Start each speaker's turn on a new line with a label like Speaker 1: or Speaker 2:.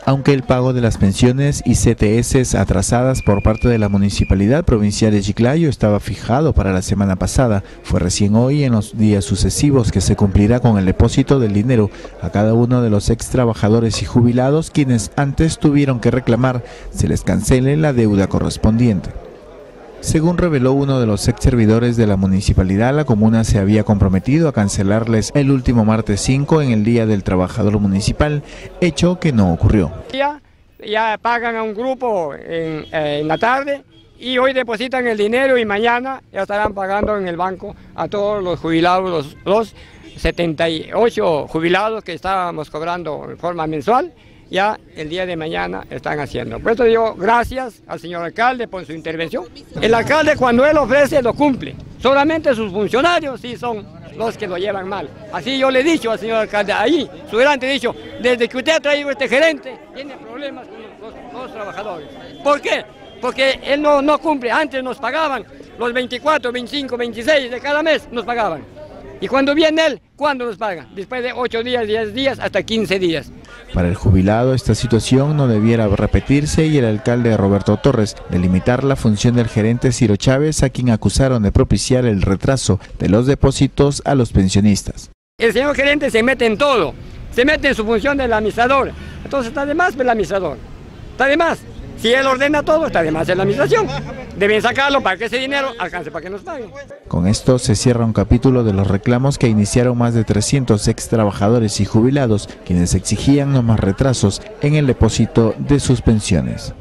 Speaker 1: Aunque el pago de las pensiones y CTS atrasadas por parte de la Municipalidad Provincial de Chiclayo estaba fijado para la semana pasada, fue recién hoy en los días sucesivos que se cumplirá con el depósito del dinero a cada uno de los ex trabajadores y jubilados quienes antes tuvieron que reclamar se les cancele la deuda correspondiente. Según reveló uno de los ex servidores de la municipalidad, la comuna se había comprometido a cancelarles el último martes 5 en el Día del Trabajador Municipal, hecho que no ocurrió.
Speaker 2: Ya pagan a un grupo en la tarde y hoy depositan el dinero y mañana ya estarán pagando en el banco a todos los jubilados, los 78 jubilados que estábamos cobrando en forma mensual. Ya el día de mañana están haciendo. Por eso digo gracias al señor alcalde por su intervención. El alcalde cuando él ofrece lo cumple. Solamente sus funcionarios sí son los que lo llevan mal. Así yo le he dicho al señor alcalde, ahí, su delante he dicho, desde que usted ha traído este gerente, tiene problemas con los trabajadores. ¿Por qué? Porque él no cumple. Antes nos pagaban los 24, 25, 26 de cada mes, nos pagaban. Y cuando viene él, ¿cuándo nos paga? Después de 8 días, 10 días, hasta 15 días.
Speaker 1: Para el jubilado, esta situación no debiera repetirse y el alcalde Roberto Torres delimitar la función del gerente Ciro Chávez, a quien acusaron de propiciar el retraso de los depósitos a los pensionistas.
Speaker 2: El señor gerente se mete en todo, se mete en su función del administrador. Entonces está de más el administrador, está de más. Si él ordena todo, está de más en la administración. Deben sacarlo para que ese dinero alcance para que nos paguen.
Speaker 1: Con esto se cierra un capítulo de los reclamos que iniciaron más de 300 ex trabajadores y jubilados, quienes exigían no más retrasos en el depósito de sus pensiones.